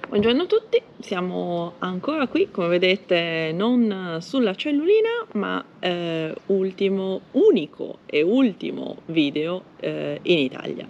Buongiorno a tutti, siamo ancora qui, come vedete, non sulla cellulina, ma unico e ultimo video in Italia.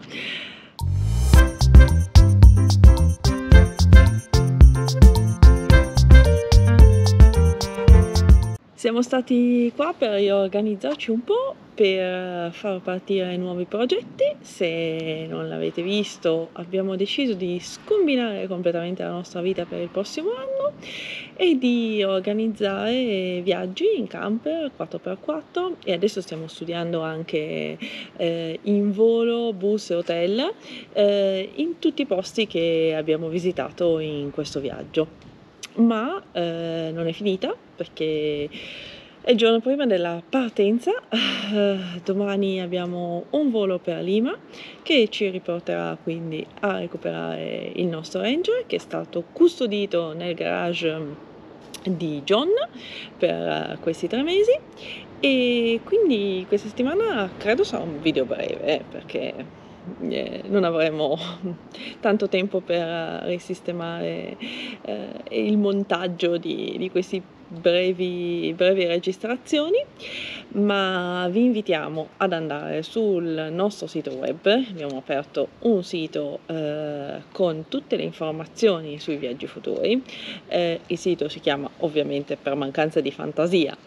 Siamo stati qua per riorganizzarci un po', per far partire nuovi progetti. Se non l'avete visto, abbiamo deciso di scombinare completamente la nostra vita per il prossimo anno e di organizzare viaggi in camper 4x4 e adesso stiamo studiando anche in volo, bus e hotel in tutti i posti che abbiamo visitato in questo viaggio. Ma non è finita perché è il giorno prima della partenza. Domani abbiamo un volo per Lima che ci riporterà quindi a recuperare il nostro Ranger, che è stato custodito nel garage di John per questi 3 mesi, e quindi questa settimana credo sarà un video breve perché non avremo tanto tempo per risistemare il montaggio di questi brevi registrazioni, ma vi invitiamo ad andare sul nostro sito web. Abbiamo aperto un sito con tutte le informazioni sui viaggi futuri. Il sito si chiama, ovviamente per mancanza di fantasia,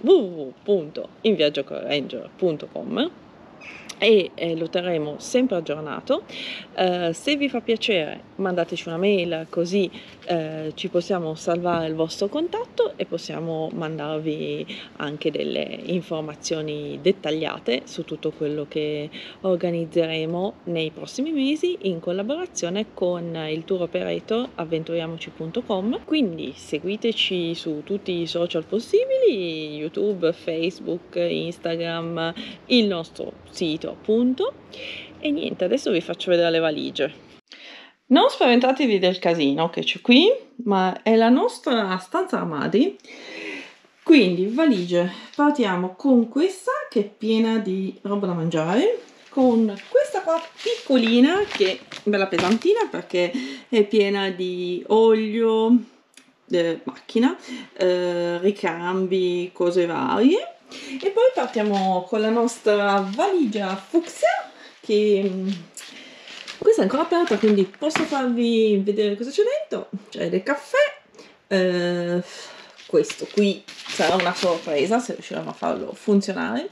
www.inviaggiocolranger.com, e lo terremo sempre aggiornato. Se vi fa piacere, mandateci una mail, così ci possiamo salvare il vostro contatto e possiamo mandarvi anche delle informazioni dettagliate su tutto quello che organizzeremo nei prossimi mesi in collaborazione con il tour operator avventuriamoci.com. Quindi seguiteci su tutti i social possibili: YouTube, Facebook, Instagram, il nostro sito appunto. E niente, adesso vi faccio vedere le valigie. Non spaventatevi del casino che c'è qui, ma è la nostra stanza armadi. Quindi valigie, partiamo con questa che è piena di roba da mangiare, con questa qua piccolina che è bella pesantina perché è piena di olio, macchina, ricambi, cose varie. E poi partiamo con la nostra valigia fucsia, che questa è ancora aperta, quindi posso farvi vedere cosa c'è dentro. C'è del caffè, questo qui sarà una sorpresa se riusciremo a farlo funzionare.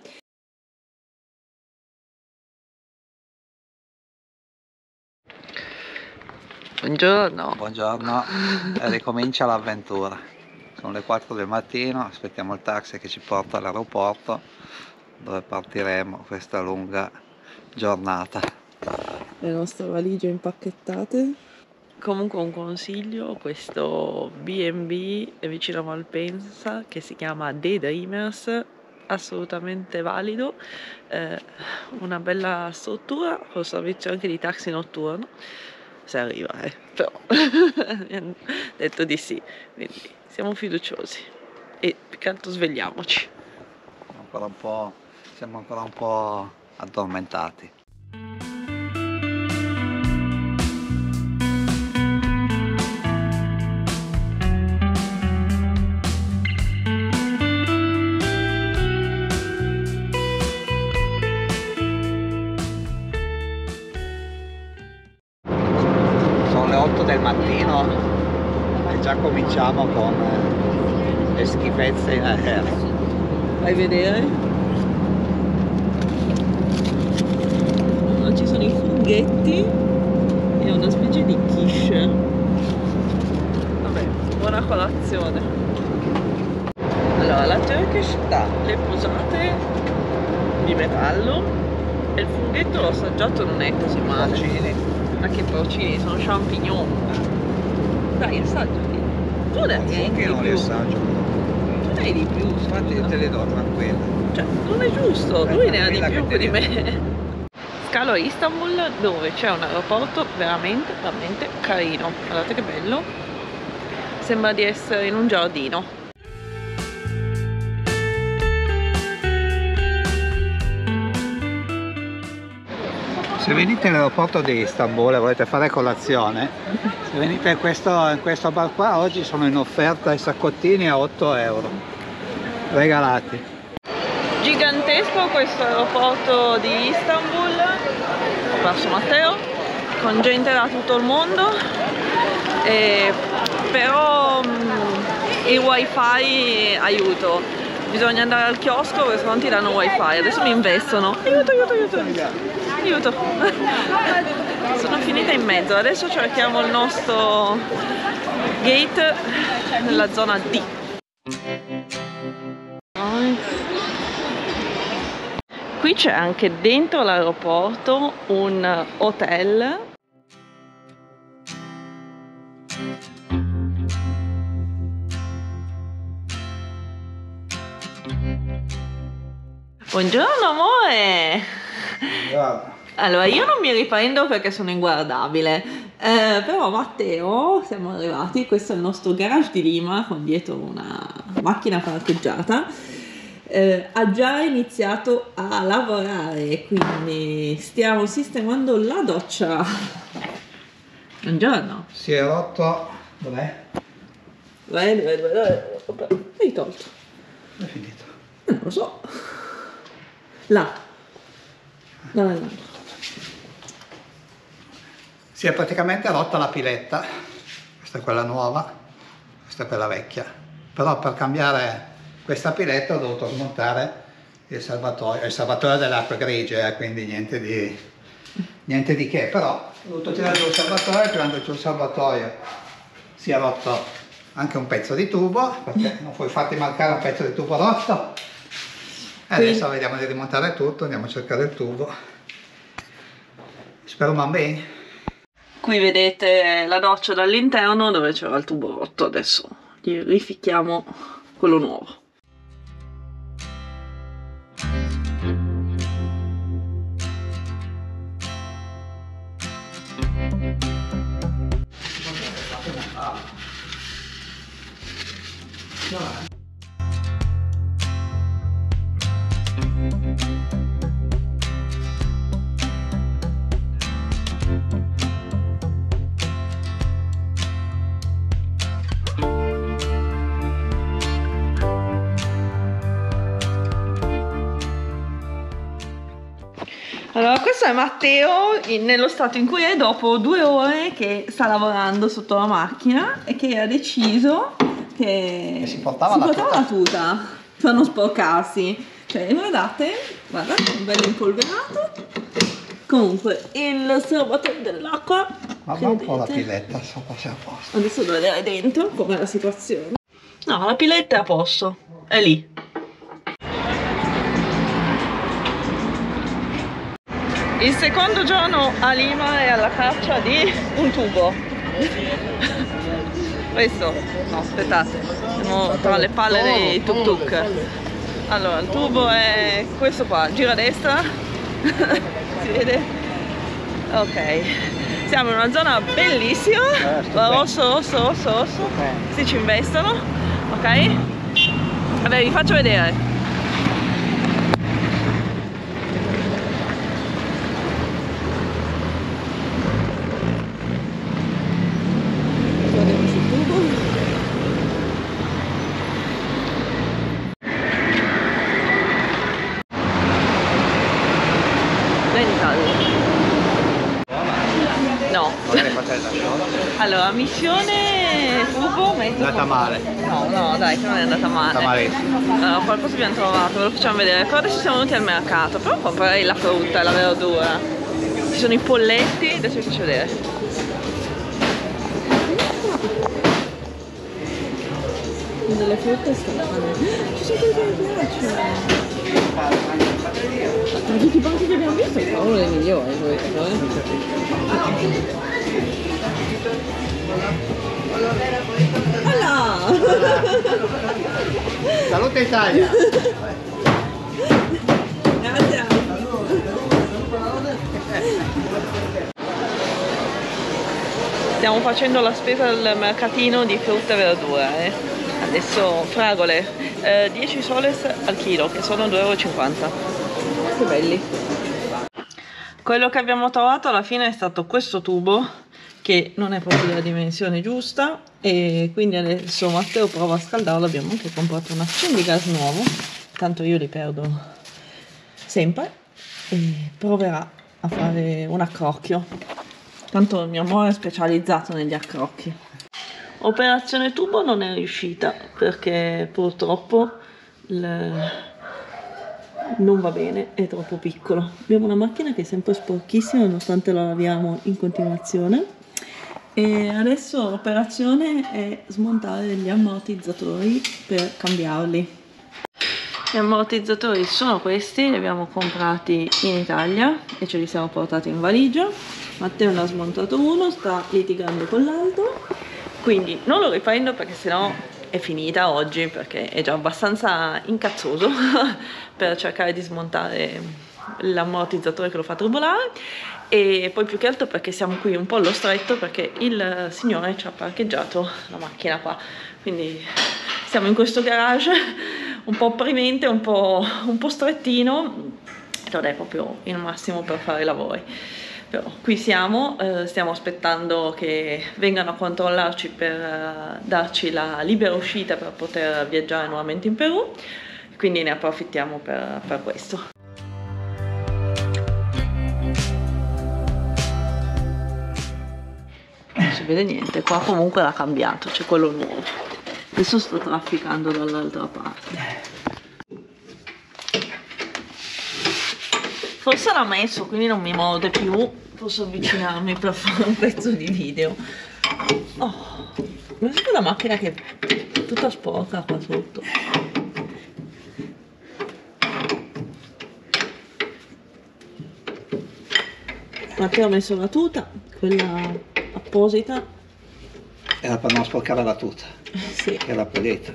Buongiorno. Buongiorno, ricomincia l'avventura. Sono le 4 del mattino, aspettiamo il taxi che ci porta all'aeroporto dove partiremo questa lunga giornata. Le nostre valigie impacchettate. Comunque un consiglio: questo B&B vicino a Malpensa che si chiama Daydreamers, assolutamente valido, una bella struttura con servizio anche di taxi notturno se arriva, però mi hanno detto di sì, quindi siamo fiduciosi e più che altro svegliamoci. Siamo ancora un po' addormentati. Sono le 8 del mattino e già cominciamo con le schifezze in aereo. Fai vedere? Ci sono i funghetti e una specie di quiche. Vabbè, buona colazione. Allora, la Turkish dà le posate di metallo e il funghetto l'ho assaggiato, non è così male. Porcini. Ma che porcini, sono champignon. Dai, assaggiati. Tu ne hai Funghi di non li più. assaggio. Tu ne hai di più, Infatti io scusa. te le do tranquilla. Cioè, non è giusto, Beh, lui ne ha di tranquilla più che di te ne me. Scalo a Istanbul, dove c'è un aeroporto veramente carino. Guardate che bello. Sembra di essere in un giardino. Se venite all'aeroporto di Istanbul e volete fare colazione, se venite in questo bar qua, oggi sono in offerta i saccottini a 8 euro, regalati. Gigantesco questo aeroporto di Istanbul, ho perso Matteo, con gente da tutto il mondo, però il wifi aiuto, bisogna andare al chiosco perché se non ti danno wifi, adesso mi investono, aiuto. Sono finita in mezzo, adesso cerchiamo il nostro gate nella zona D. Qui c'è anche dentro l'aeroporto un hotel. Buongiorno amore! Guarda. Allora, io non mi riprendo perché sono inguardabile, però Matteo, siamo arrivati, questo è il nostro garage di Lima con dietro una macchina parcheggiata, ha già iniziato a lavorare, quindi stiamo sistemando la doccia. Buongiorno. Si è rotto, dov'è? Dove? Hai tolto? È finito. Non lo so. Là. No. Si è praticamente rotta la piletta, questa è quella nuova, questa è quella vecchia, però per cambiare questa piletta ho dovuto smontare il serbatoio delle acque grigie, quindi niente di che, però ho dovuto tirare giù il serbatoio, tirando giù il serbatoio si è rotto anche un pezzo di tubo, perché non puoi farti mancare un pezzo di tubo rotto. E adesso vediamo di rimontare tutto, andiamo a cercare il tubo, spero man bene. Qui vedete la doccia dall'interno dove c'era il tubo rotto, adesso gli rificchiamo quello nuovo. Allora, questo è Matteo nello stato in cui è dopo 2 ore che sta lavorando sotto la macchina e che ha deciso che si portava la tuta per non sporcarsi. Cioè, guardate, un bello impolverato. Comunque, il serbatoio dell'acqua. Ma va un po' la piletta sopra, se è a posto. Adesso devo vedere dentro com'è la situazione. No, la piletta è a posto, è lì. Il secondo giorno a Lima è alla caccia di un tubo. Questo, no, aspettate, siamo tra le palle dei tuk tuk. Allora, il tubo è questo qua, gira a destra, si vede? Ok, siamo in una zona bellissima, rosso, questi ci investono, ok? Vabbè, vi faccio vedere. No. Allora, missione tubo, ma è andata male. No, dai, che non è andata male. Allora, qualcosa abbiamo trovato, ve lo facciamo vedere. Ecco, adesso siamo venuti al mercato, però comprerei la frutta e la verdura. Ci sono i polletti, adesso vi faccio vedere. Delle frutte strane. Ci sono quelli che mi piacciono. Ma tutti i banchi che abbiamo visto sono uno dei migliori questo, Hola! Salute Italia! Grazie! Stiamo facendo la spesa del mercatino di frutta e verdura, Adesso fragole, 10 soles al chilo, che sono 2,50 €. Che belli! Quello che abbiamo trovato alla fine è stato questo tubo, che non è proprio la dimensione giusta, e quindi adesso Matteo prova a scaldarlo. Abbiamo anche comprato un accendigas nuovo, tanto io li perdo sempre, e proverà a fare un accrocchio, tanto il mio amore è specializzato negli accrocchi. Operazione tubo non è riuscita perché purtroppo non va bene, è troppo piccolo. Abbiamo una macchina che è sempre sporchissima nonostante la laviamo in continuazione, e adesso l'operazione è smontare gli ammortizzatori per cambiarli. Gli ammortizzatori sono questi, li abbiamo comprati in Italia e ce li siamo portati in valigia. Matteo ne ha smontato uno, sta litigando con l'altro, quindi non lo riprendo perché sennò è finita oggi, perché è già abbastanza incazzoso per cercare di smontare l'ammortizzatore che lo fa trubolare, e poi più che altro perché siamo qui un po' allo stretto perché il signore ci ha parcheggiato la macchina qua, quindi siamo in questo garage un po' opprimente, un po' strettino, non è proprio il massimo per fare i lavori. Però qui siamo, stiamo aspettando che vengano a controllarci per darci la libera uscita per poter viaggiare nuovamente in Perù, quindi ne approfittiamo per questo. Non si vede niente, qua comunque l'ha cambiato, c'è quello nuovo. Adesso sto trafficando dall'altra parte. Forse l'ha messo, quindi non mi morde più. Posso avvicinarmi per fare un pezzo di video. Oh, guarda quella macchina che è tutta sporca qua sotto. Matteo ha messo la tuta, quella apposita. Era per non sporcare la tuta, Sì. che era pulita.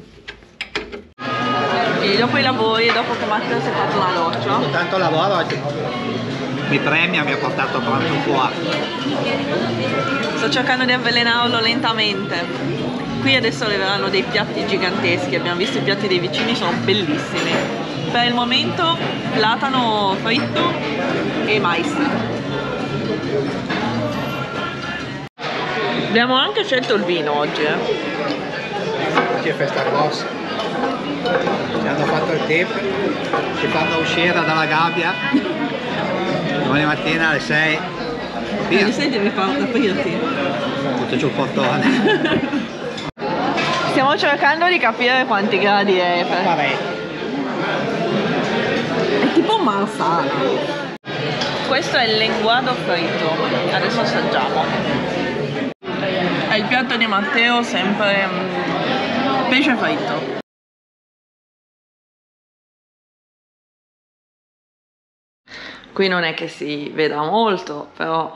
E dopo i lavori, dopo che Matteo si è fatto una doccia. Tanto lavoro oggi. Mi premia, mi ha portato pronto fuori. Sto cercando di avvelenarlo lentamente. Qui adesso arriveranno dei piatti giganteschi, abbiamo visto i piatti dei vicini, sono bellissimi. Per il momento platano fritto e mais. Abbiamo anche scelto il vino oggi, Oggi è festa grossa. Ci hanno fatto il tip, ci fanno uscire dalla gabbia. Domani mattina alle 6. Via. Alle 6 devi fare aprirti. Tutto giù il portone. Stiamo cercando di capire quanti gradi è. Vabbè. È tipo un marsala. Questo è il lenguado fritto. Adesso assaggiamo. È il piatto di Matteo, sempre pesce fritto. Qui non è che si veda molto, però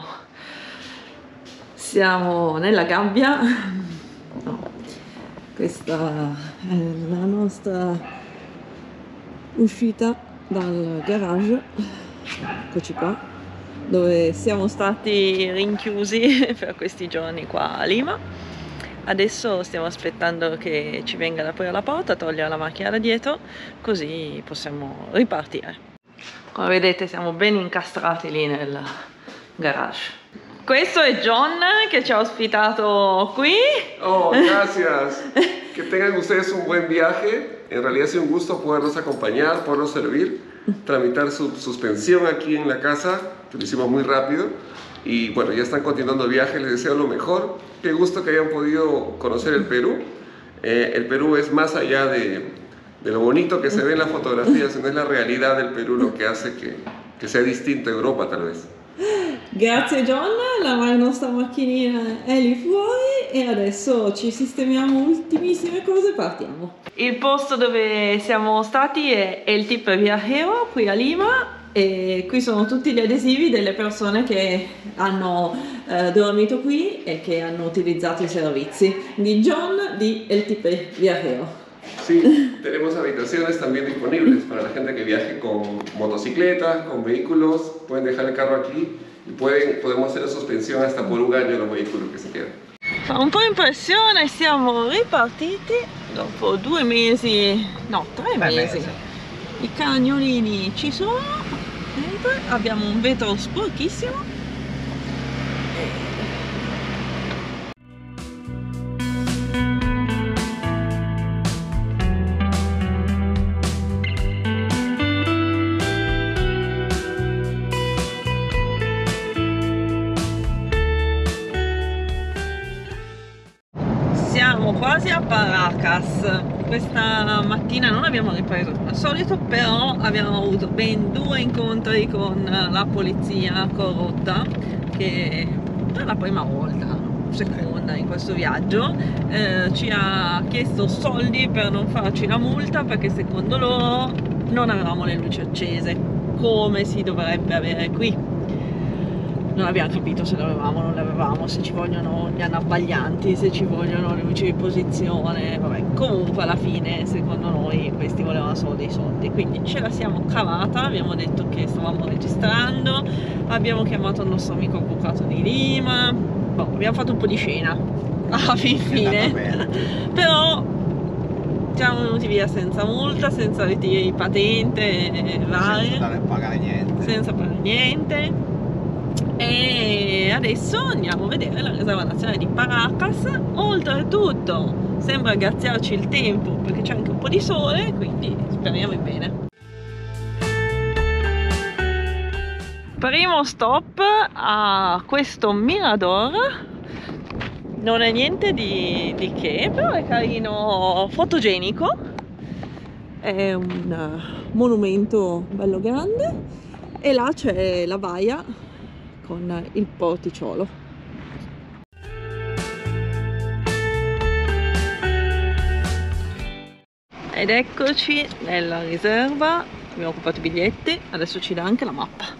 siamo nella gabbia. No. Questa è la nostra uscita dal garage, eccoci qua, dove siamo stati rinchiusi per questi giorni qua a Lima. Adesso stiamo aspettando che ci venga ad aprire la porta, togliere la macchina da dietro, così possiamo ripartire. Come vedete siamo ben incastrati lì nel garage. Questo è John che ci ha ospitato qui. Oh, gracias. Que tengan ustedes un buen viaje. En realidad ha sido un gusto poderlos acompañar, poderlos servir, tramitar su suspensión aquí en la casa, que lo hicimos muy rápido. Y bueno, ya están continuando el viaje, les deseo lo mejor. Qué gusto que hayan podido conocer el Perú. El Perú es más allá de lo bonito che se ve in la fotografia, se non è la realtà del Perù lo che hace che sia distinto a Europa tal vez. Grazie John, la nostra macchinina è lì fuori e adesso ci sistemiamo ultimissime cose e partiamo. Il posto dove siamo stati è il Tip Viajero qui a Lima, e qui sono tutti gli adesivi delle persone che hanno dormito qui e che hanno utilizzato i servizi di John di El Tip Viajero. Sí, tenemos habitaciones también disponibles para la gente que viaje con motocicletas, con vehículos. Pueden dejar el carro aquí y podemos hacer la suspensión hasta por un año los vehículos que se quieran. Fa un po' impressione, siamo ripartiti dopo 2 mesi, no 3 mesi. I cagnolini ci sono, abbiamo un vetro sporchissimo. Siamo quasi a Paracas. Questa mattina non abbiamo ripreso come al solito, però abbiamo avuto ben 2 incontri con la polizia corrotta, che per la prima volta, seconda in questo viaggio, ci ha chiesto soldi per non farci la multa, perché secondo loro non avevamo le luci accese come si dovrebbe avere qui. Non abbiamo capito se le avevamo o non le avevamo, se ci vogliono gli anabbaglianti, se ci vogliono le luci di posizione, vabbè. Comunque alla fine secondo noi questi volevano solo dei soldi, quindi ce la siamo cavata, abbiamo detto che stavamo registrando, abbiamo chiamato il nostro amico avvocato di Lima, boh, abbiamo fatto un po' di scena alla fine, però siamo venuti via senza multa, senza ritiri di patente varie, senza pagare niente. Senza pagare niente. E adesso andiamo a vedere la riserva nazionale di Paracas. Oltretutto sembra graziarci il tempo perché c'è anche un po' di sole, quindi speriamo in bene. Primo stop a questo mirador. Non è niente di che, però è carino, fotogenico. È un monumento bello grande e là c'è la baia con il porticciolo. Ed eccoci nella riserva, abbiamo comprato i biglietti, adesso ci dà anche la mappa.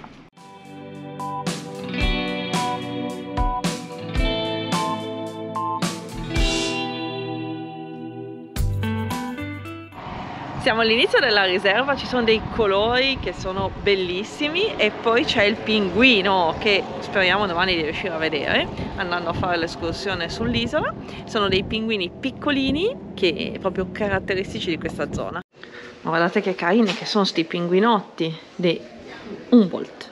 Siamo all'inizio della riserva, ci sono dei colori che sono bellissimi e poi c'è il pinguino che speriamo domani di riuscire a vedere andando a fare l'escursione sull'isola. Sono dei pinguini piccolini che proprio caratteristici di questa zona. Ma guardate che carini che sono sti pinguinotti di Humboldt.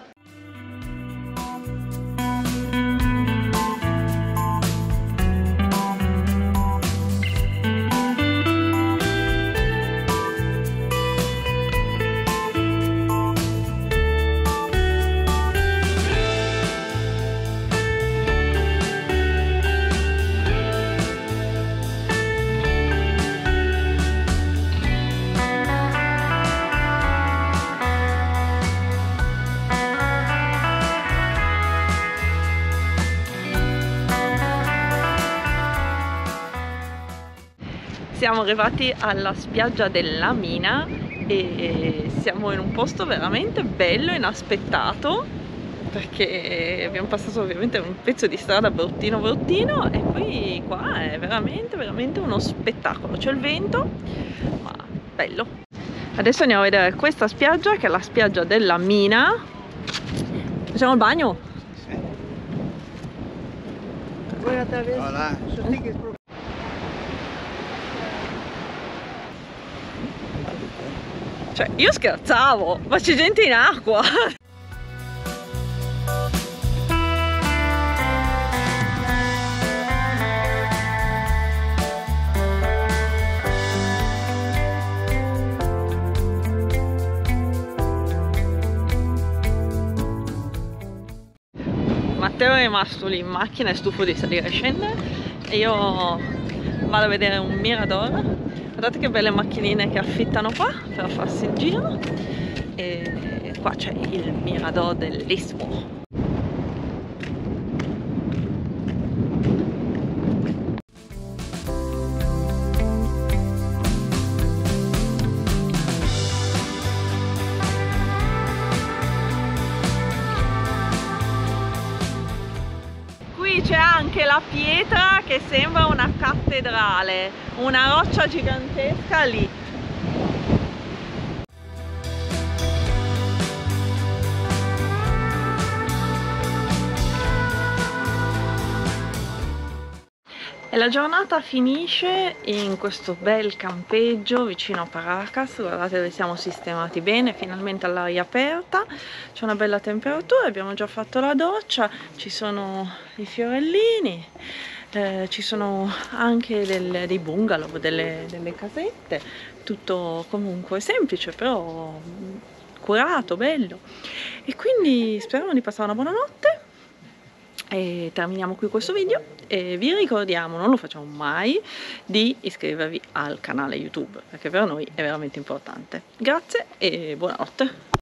Siamo arrivati alla spiaggia della Mina e siamo in un posto veramente bello e inaspettato, perché abbiamo passato ovviamente un pezzo di strada bruttino bruttino e poi qua è veramente uno spettacolo. C'è il vento, ma bello. Adesso andiamo a vedere questa spiaggia che è la spiaggia della Mina. Facciamo il bagno? Sì. Voilà. Cioè, io scherzavo, ma c'è gente in acqua! Matteo è rimasto lì in macchina, è stufo di salire e scendere e io vado a vedere un mirador. Guardate che belle macchinine che affittano qua per farsi il giro e qua c'è il mirador dell'Istmo. Qui c'è anche la pietra che sembra una cattedrale, una roccia gigantesca lì. E la giornata finisce in questo bel campeggio vicino a Paracas. Guardate dove siamo sistemati bene, finalmente all'aria aperta, c'è una bella temperatura, abbiamo già fatto la doccia, ci sono i fiorellini, ci sono anche dei bungalow, delle casette, tutto comunque semplice però curato, bello. E quindi speriamo di passare una buona notte. E terminiamo qui questo video e vi ricordiamo, non lo facciamo mai, di iscrivervi al canale YouTube, perché per noi è veramente importante. Grazie e buonanotte.